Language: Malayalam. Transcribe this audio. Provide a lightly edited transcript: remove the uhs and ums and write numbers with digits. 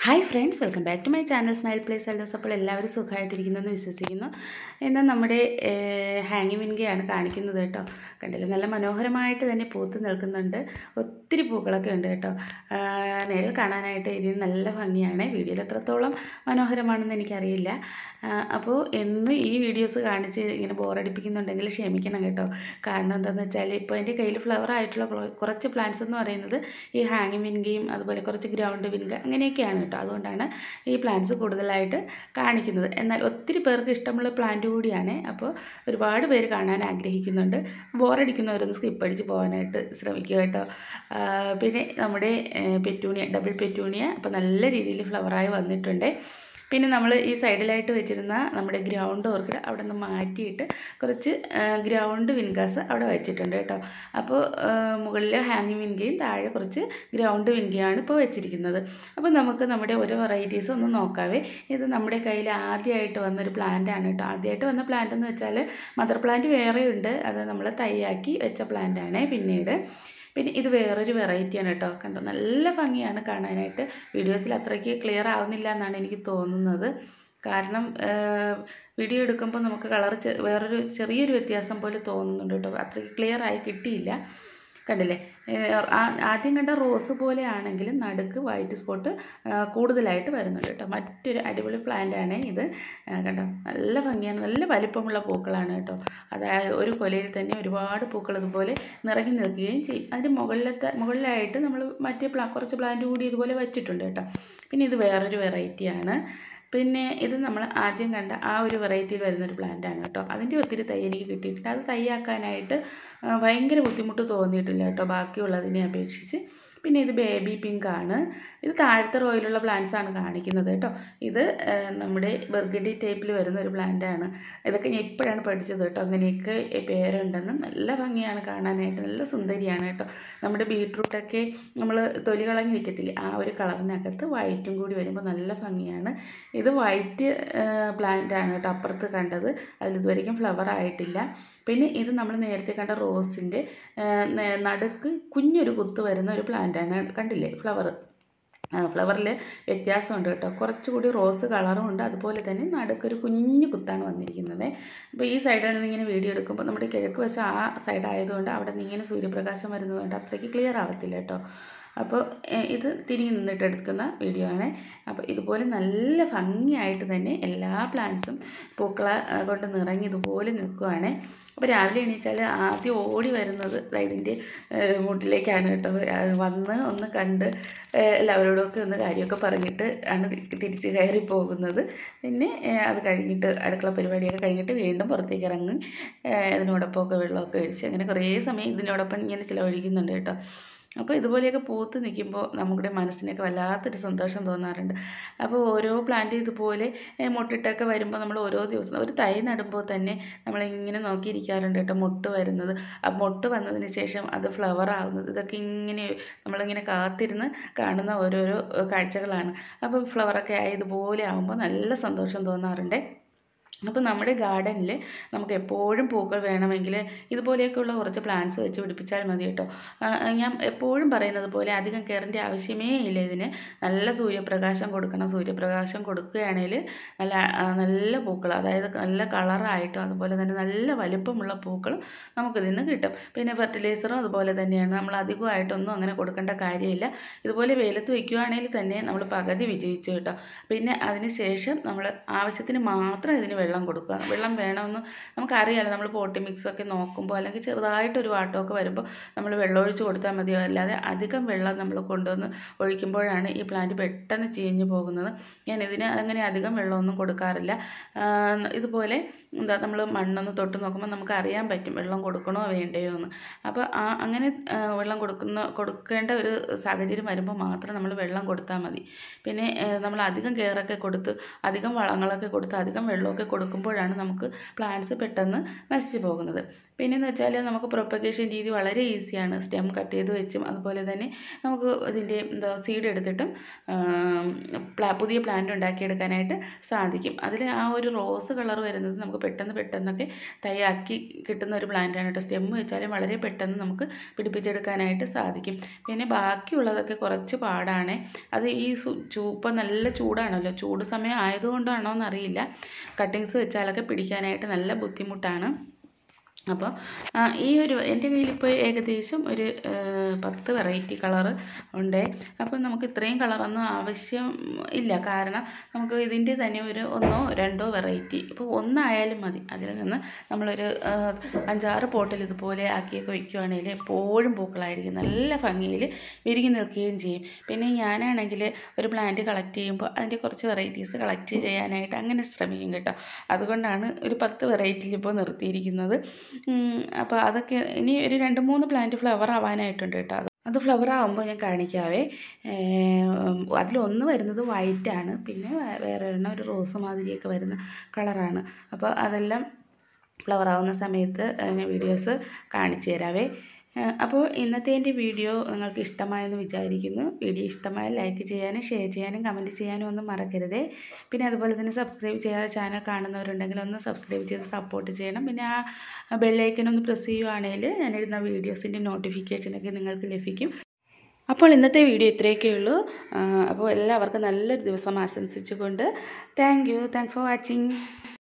Hi friends, welcome back to my channel smile place അല്ലോസ്. അപ്പോൾ എല്ലാവരും സുഖമായിട്ടിരിക്കുന്നെന്ന് വിശ്വസിക്കുന്നു. എന്നാൽ നമ്മുടെ ഹാങ്ങിങ് വിൻഗയാണ് കാണിക്കുന്നത് കേട്ടോ. കണ്ടില്ല, നല്ല മനോഹരമായിട്ട് തന്നെ പൂത്ത് നിൽക്കുന്നുണ്ട്. ഒത്തിരി പൂക്കളൊക്കെ ഉണ്ട് കേട്ടോ. നേരിൽ കാണാനായിട്ട് ഇതിന് നല്ല ഭംഗിയാണ്. വീഡിയോയിൽ എത്രത്തോളം മനോഹരമാണെന്ന് എനിക്കറിയില്ല. അപ്പോൾ എന്നും ഈ വീഡിയോസ് കാണിച്ച് ഇങ്ങനെ ബോറടിപ്പിക്കുന്നുണ്ടെങ്കിൽ ക്ഷമിക്കണം കേട്ടോ. കാരണം എന്താണെന്ന് വെച്ചാൽ ഇപ്പോൾ എൻ്റെ കയ്യിൽ ഫ്ലവർ ആയിട്ടുള്ള കുറച്ച് പ്ലാന്റ്സ് എന്ന് പറയുന്നത് ഈ ഹാങ്ങിങ് വിൻഗയും അതുപോലെ കുറച്ച് ഗ്രൗണ്ട് വിൻഗ അങ്ങനെയൊക്കെയാണ് കേട്ടോ. അതുകൊണ്ടാണ് ഈ പ്ലാന്റ്സ് കൂടുതലായിട്ട് കാണിക്കുന്നത്. എന്നാൽ ഒത്തിരി പേർക്ക് ഇഷ്ടമുള്ള പ്ലാന്റ് കൂടിയാണ്. അപ്പോൾ ഒരുപാട് പേര് കാണാൻ ആഗ്രഹിക്കുന്നുണ്ട്. ബോറടിക്കുന്നവരൊന്ന് സ്കിപ്പ് അടിച്ച് പോകാനായിട്ട് ശ്രമിക്കുക കേട്ടോ. പിന്നെ നമ്മുടെ പെറ്റൂണിയ, ഡബിൾ പെറ്റൂണിയ അപ്പോൾ നല്ല രീതിയിൽ ഫ്ലവറായി വന്നിട്ടുണ്ട്. പിന്നെ നമ്മൾ ഈ സൈഡിലായിട്ട് വെച്ചിരുന്ന നമ്മുടെ ഗ്രൗണ്ട് ഓർക്കിഡ് അവിടെ നിന്ന് മാറ്റിയിട്ട് കുറച്ച് ഗ്രൗണ്ട് വിൻഗാസ് അവിടെ വെച്ചിട്ടുണ്ട് കേട്ടോ. അപ്പോൾ മുകളിൽ ഹാങ്ങിങ് വിൻഗയും താഴെ കുറച്ച് ഗ്രൗണ്ട് വിൻഗയാണ് ഇപ്പോൾ വെച്ചിരിക്കുന്നത്. അപ്പോൾ നമുക്ക് നമ്മുടെ ഓരോ വെറൈറ്റീസ് ഒന്ന് നോക്കാവേ. ഇത് നമ്മുടെ കയ്യിൽ ആദ്യമായിട്ട് വന്നൊരു പ്ലാന്റാണ് കേട്ടോ. ആദ്യമായിട്ട് വന്ന പ്ലാന്റ് എന്ന് വെച്ചാൽ മദർ പ്ലാന്റ് വേറെയുണ്ട്, അത് നമ്മൾ തൈയാക്കി വെച്ച പ്ലാന്റാണ്. പിന്നെ ഇത് വേറൊരു വെറൈറ്റിയാണ് കേട്ടോ. കണ്ടോ, നല്ല ഭംഗിയാണ് കാണാനായിട്ട്. വീഡിയോസിൽ അത്രയ്ക്ക് ക്ലിയർ ആവുന്നില്ല എന്നാണ് എനിക്ക് തോന്നുന്നത്. കാരണം വീഡിയോ എടുക്കുമ്പോൾ നമുക്ക് കളർ വേറൊരു ചെറിയൊരു വ്യത്യാസം പോലെ തോന്നുന്നുണ്ട് കേട്ടോ. അത്രയ്ക്ക് ക്ലിയർ ആയി കിട്ടിയില്ല. കണ്ടില്ലേ, ആദ്യം കണ്ട റോസ് പോലെ ആണെങ്കിലും നടുക്ക് വൈറ്റ് സ്പോട്ട് കൂടുതലായിട്ട് വരുന്നുണ്ട് കേട്ടോ. മറ്റൊരു അടിപൊളി പ്ലാന്റാണ് ഇത്. കണ്ടോ, നല്ല ഭംഗിയാണ്, നല്ല വലിപ്പമുള്ള പൂക്കളാണ് കേട്ടോ. അതായത് ഒരു കൊലയിൽ തന്നെ ഒരുപാട് പൂക്കൾ ഇതുപോലെ നിറങ്ങി നിൽക്കുകയും ചെയ്യും. അതിൻ്റെ മുകളിലായിട്ട് നമ്മൾ മറ്റേ കുറച്ച് പ്ലാന്റ് കൂടി ഇതുപോലെ വെച്ചിട്ടുണ്ട് കേട്ടോ. പിന്നെ ഇത് വേറൊരു വെറൈറ്റിയാണ്. പിന്നെ ഇത് നമ്മൾ ആദ്യം കണ്ട ആ ഒരു വെറൈറ്റിയിൽ വരുന്നൊരു പ്ലാന്റാണ് കേട്ടോ. അതിൻ്റെ ഒത്തിരി തൈ എനിക്ക് കിട്ടിയിട്ടുണ്ട്. അത് തൈയാക്കാനായിട്ട് ഭയങ്കര ബുദ്ധിമുട്ട് തോന്നിയിട്ടില്ല കേട്ടോ ബാക്കിയുള്ളതിനെ അപേക്ഷിച്ച്. പിന്നെ ഇത് ബേബി പിങ്ക് ആണ്. ഇത് താഴത്തെ റോയിലുള്ള പ്ലാന്റ്സ് ആണ് കാണിക്കുന്നത് കേട്ടോ. ഇത് നമ്മുടെ ബർഗഡി ടൈപ്പിൽ വരുന്ന ഒരു പ്ലാന്റ് ആണ്. ഇതൊക്കെ ഞാൻ ഇപ്പോഴാണ് പഠിച്ചത് കേട്ടോ. അങ്ങനെയൊക്കെ പേരുണ്ടെന്ന്. നല്ല ഭംഗിയാണ് കാണാനായിട്ട്, നല്ല സുന്ദരിയാണ് കേട്ടോ. നമ്മുടെ ബീട്രൂട്ടൊക്കെ നമ്മൾ തൊലി കളഞ്ഞ് വയ്ക്കത്തില്ലേ, ആ ഒരു കളറിനകത്ത് വൈറ്റും കൂടി വരുമ്പോൾ നല്ല ഭംഗിയാണ്. ഇത് വൈറ്റ് പ്ലാന്റ് ആണ് കേട്ടോ. അപ്പുറത്ത് കണ്ടത് അതിലിതുവരെയും ഫ്ലവർ ആയിട്ടില്ല. പിന്നെ ഇത് നമ്മൾ നേരത്തെ കണ്ട റോസിൻ്റെ നടുക്ക് കുഞ്ഞൊരു കുത്ത് വരുന്ന ഒരു പ്ലാന്റാണ്. കണ്ടില്ലേ ഫ്ലവറിൽ വ്യത്യാസമുണ്ട് കേട്ടോ. കുറച്ചുകൂടി റോസ് കളറും ഉണ്ട്. അതുപോലെ തന്നെ നടുക്കൊരു കുഞ്ഞു കുത്താണ് വന്നിരിക്കുന്നത്. അപ്പോൾ ഈ സൈഡിൽ നിന്ന് ഇങ്ങനെ വീഡിയോ എടുക്കുമ്പോൾ നമ്മുടെ കിഴക്ക് വശം ആ സൈഡായതുകൊണ്ട് അവിടെ നിന്ന് ഇങ്ങനെ സൂര്യപ്രകാശം വരുന്നതുകൊണ്ട് അത്രയ്ക്ക് ക്ലിയർ ആവത്തില്ല കേട്ടോ. അപ്പോൾ ഇത് തിരിഞ്ഞ് നിന്നിട്ട് എടുക്കുന്ന വീഡിയോ ആണ്. അപ്പോൾ ഇതുപോലെ നല്ല ഭംഗിയായിട്ട് തന്നെ എല്ലാ പ്ലാന്റ്സും പൂക്കളെ കൊണ്ട് നിറഞ്ഞ് ഇതുപോലെ നിൽക്കുവാണ്. അപ്പോൾ രാവിലെ എണീച്ചാൽ ആദ്യം ഓടി വരുന്നത് ഇതിൻ്റെ മുട്ടിലേക്കാണ് കേട്ടോ. വന്ന് ഒന്ന് കണ്ട് എല്ലാവരോടൊക്കെ ഒന്ന് കാര്യമൊക്കെ പറഞ്ഞിട്ട് ആണ് തിരിച്ച് കയറി പോകുന്നത്. പിന്നെ അത് കഴിഞ്ഞിട്ട് അടുക്കള പരിപാടിയൊക്കെ കഴിഞ്ഞിട്ട് വീണ്ടും പുറത്തേക്ക് ഇറങ്ങി ഇതിനോടൊപ്പമൊക്കെ വെള്ളമൊക്കെ ഒഴിച്ച് അങ്ങനെ കുറേ സമയം ഇതിനോടൊപ്പം ഇങ്ങനെ ചിലവഴിക്കുന്നുണ്ട് കേട്ടോ. അപ്പോൾ ഇതുപോലെയൊക്കെ പൂത്ത് നിൽക്കുമ്പോൾ നമ്മുടെ മനസ്സിനൊക്കെ വല്ലാത്തൊരു സന്തോഷം തോന്നാറുണ്ട്. അപ്പോൾ ഓരോ പ്ലാന്റ് ഇതുപോലെ മുട്ടിട്ടൊക്കെ വരുമ്പോൾ നമ്മൾ ഓരോ ദിവസം ഒരു തൈ നടുമ്പോൾ തന്നെ നമ്മളിങ്ങനെ നോക്കിയിരിക്കാറുണ്ട് കേട്ടോ. മുട്ട് വരുന്നത്, ആ മുട്ട് വന്നതിന് ശേഷം അത് ഫ്ലവർ ആവുന്നത്, ഇതൊക്കെ ഇങ്ങനെ നമ്മളിങ്ങനെ കാത്തിരുന്ന് കാണുന്ന ഓരോരോ കാഴ്ചകളാണ്. അപ്പോൾ ഫ്ലവറൊക്കെ ആയി ഇതുപോലെ ആകുമ്പോൾ നല്ല സന്തോഷം തോന്നാറുണ്ട്. അപ്പോൾ നമ്മുടെ ഗാർഡനിൽ നമുക്ക് എപ്പോഴും പൂക്കൾ വേണമെങ്കിൽ ഇതുപോലെയൊക്കെയുള്ള കുറച്ച് പ്ലാന്റ്സ് വെച്ച് പിടിപ്പിച്ചാൽ മതി കേട്ടോ. ഞാൻ എപ്പോഴും പറയുന്നത് പോലെ അധികം കെയറിൻ്റെ ആവശ്യമേ ഇല്ല. ഇതിന് നല്ല സൂര്യപ്രകാശം കൊടുക്കണം. സൂര്യപ്രകാശം കൊടുക്കുകയാണെങ്കിൽ നല്ല പൂക്കൾ, അതായത് നല്ല കളറായിട്ടും അതുപോലെ തന്നെ നല്ല വലിപ്പമുള്ള പൂക്കളും നമുക്കിതിന് കിട്ടും. പിന്നെ ഫെർട്ടിലൈസറും അതുപോലെ തന്നെയാണ്. നമ്മൾ അധികമായിട്ടൊന്നും അങ്ങനെ കൊടുക്കേണ്ട കാര്യമില്ല. ഇതുപോലെ വെയിലത്ത് വയ്ക്കുകയാണെങ്കിൽ തന്നെ നമ്മൾ പകുതി വിജയിച്ചു കേട്ടോ. പിന്നെ അതിന് ശേഷം നമ്മൾ ആവശ്യത്തിന് മാത്രം ഇതിന് വെള്ളം കൊടുക്കുക. വെള്ളം വേണമെന്ന് നമുക്കറിയാമല്ലോ. നമ്മൾ പോട്ടി മിക്സൊക്കെ നോക്കുമ്പോൾ അല്ലെങ്കിൽ ചെറുതായിട്ടൊരു വാട്ടമൊക്കെ വരുമ്പോൾ നമ്മൾ വെള്ളം ഒഴിച്ച് കൊടുത്താൽ മതിയോ. അല്ലാതെ അധികം വെള്ളം നമ്മൾ കൊണ്ടുവന്ന് ഒഴിക്കുമ്പോഴാണ് ഈ പ്ലാന്റ് പെട്ടെന്ന് ചീഞ്ഞ് പോകുന്നത്. ഞാൻ ഇതിന് അങ്ങനെ അധികം വെള്ളമൊന്നും കൊടുക്കാറില്ല. ഇതുപോലെ നമ്മൾ മണ്ണൊന്ന് തൊട്ട് നോക്കുമ്പോൾ നമുക്ക് അറിയാൻ പറ്റും വെള്ളം കൊടുക്കണോ വേണ്ടയോ എന്ന്. അപ്പോൾ അങ്ങനെ വെള്ളം കൊടുക്കേണ്ട ഒരു സാഹചര്യം വരുമ്പോൾ മാത്രം നമ്മൾ വെള്ളം കൊടുത്താൽ മതി. പിന്നെ നമ്മൾ അധികം കെയറൊക്കെ കൊടുത്ത് അധികം വളങ്ങളൊക്കെ കൊടുത്ത് അധികം വെള്ളമൊക്കെ കൊടുക്കുമ്പോഴാണ് നമുക്ക് പ്ലാന്റ്സ് പെട്ടെന്ന് നശിച്ചു പോകുന്നത്. പിന്നെയെന്ന് വെച്ചാൽ നമുക്ക് പ്രൊപ്പഗേഷൻ രീതി വളരെ ഈസിയാണ്. സ്റ്റെം കട്ട് ചെയ്ത് വെച്ചും അതുപോലെ തന്നെ നമുക്ക് ഇതിൻ്റെ സീഡ് എടുത്തിട്ടും പുതിയ പ്ലാന്റ് ഉണ്ടാക്കിയെടുക്കാനായിട്ട് സാധിക്കും. അതിൽ ആ ഒരു റോസ് കളർ വരുന്നത് നമുക്ക് പെട്ടെന്നൊക്കെ തയ്യാക്കി കിട്ടുന്ന ഒരു പ്ലാന്റാണ് കേട്ടോ. സ്റ്റെം വെച്ചാലും വളരെ പെട്ടെന്ന് നമുക്ക് പിടിപ്പിച്ചെടുക്കാനായിട്ട് സാധിക്കും. പിന്നെ ബാക്കിയുള്ളതൊക്കെ കുറച്ച് പാടാണ്. അത് ഈ ഇപ്പം നല്ല ചൂടാണല്ലോ, ചൂട് സമയം ആയതുകൊണ്ടാണോ എന്നറിയില്ല, കട്ടിങ്സ് വെച്ചാലൊക്കെ പിടിക്കാനായിട്ട് നല്ല ബുദ്ധിമുട്ടാണ്. അപ്പോൾ ഈ ഒരു എൻ്റെ കയ്യിലിപ്പോൾ ഏകദേശം ഒരു 10 വെറൈറ്റി കളറ് ഉണ്ട്. അപ്പോൾ നമുക്ക് ഇത്രയും കളറൊന്നും ആവശ്യം ഇല്ല. കാരണം നമുക്ക് ഇതിൻ്റെ തന്നെ ഒരു 1 or 2 വെറൈറ്റി, ഇപ്പോൾ ഒന്നായാലും മതി. അതിൽ നിന്ന് നമ്മളൊരു 5-6 പോട്ടിൽ ഇതുപോലെ ആക്കിയൊക്കെ വയ്ക്കുകയാണെങ്കിൽ എപ്പോഴും പൂക്കളായിരിക്കും, നല്ല ഭംഗിയിൽ വിരിഞ്ഞ് നിൽക്കുകയും ചെയ്യും. പിന്നെ ഞാനാണെങ്കിൽ ഒരു പ്ലാന്റ് കളക്ട് ചെയ്യുമ്പോൾ അതിൻ്റെ കുറച്ച് വെറൈറ്റീസ് കളക്ട് ചെയ്യാനായിട്ട് അങ്ങനെ ശ്രമിക്കും കേട്ടോ. അതുകൊണ്ടാണ് ഒരു 10 വെറൈറ്റിയിൽ ഇപ്പോൾ നിർത്തിയിരിക്കുന്നത്. അപ്പോൾ അതൊക്കെ ഇനി ഒരു 2-3 പ്ലാന്റ് ഫ്ലവർ ആവാനായിട്ടുണ്ട് കേട്ടോ. അത് ഫ്ലവർ ആകുമ്പോൾ ഞാൻ കാണിക്കാവേ. അതിലൊന്ന് വരുന്നത് വൈറ്റാണ്, പിന്നെ വേറെ ഒരെണ്ണം ഒരു റോസ് മാതിരിയൊക്കെ വരുന്ന കളറാണ്. അപ്പോൾ അതെല്ലാം ഫ്ലവർ ആവുന്ന സമയത്ത് ഞാൻ വീഡിയോസ് കാണിച്ചു തരാവേ. അപ്പോൾ ഇന്നത്തെ എൻ്റെ വീഡിയോ നിങ്ങൾക്ക് ഇഷ്ടമായെന്ന് വിചാരിക്കുന്നു. വീഡിയോ ഇഷ്ടമായാൽ ലൈക്ക് ചെയ്യാനും ഷെയർ ചെയ്യാനും കമൻറ്റ് ചെയ്യാനും ഒന്നും മറക്കരുതേ. പിന്നെ അതുപോലെ തന്നെ സബ്സ്ക്രൈബ് ചെയ്യാതെ ചാനൽ കാണുന്നവരുണ്ടെങ്കിൽ ഒന്ന് സബ്സ്ക്രൈബ് ചെയ്ത് സപ്പോർട്ട് ചെയ്യണം. പിന്നെ ആ ബെല്ലൈക്കൻ ഒന്ന് പ്രസ് ചെയ്യുവാണെങ്കിൽ ഞാനിടുന്ന വീഡിയോസിൻ്റെ നോട്ടിഫിക്കേഷനൊക്കെ നിങ്ങൾക്ക് ലഭിക്കും. അപ്പോൾ ഇന്നത്തെ വീഡിയോ ഇത്രയൊക്കെ ഉള്ളൂ. അപ്പോൾ എല്ലാവർക്കും നല്ലൊരു ദിവസം ആശംസിച്ചുകൊണ്ട് താങ്ക്സ് ഫോർ വാച്ചിങ്.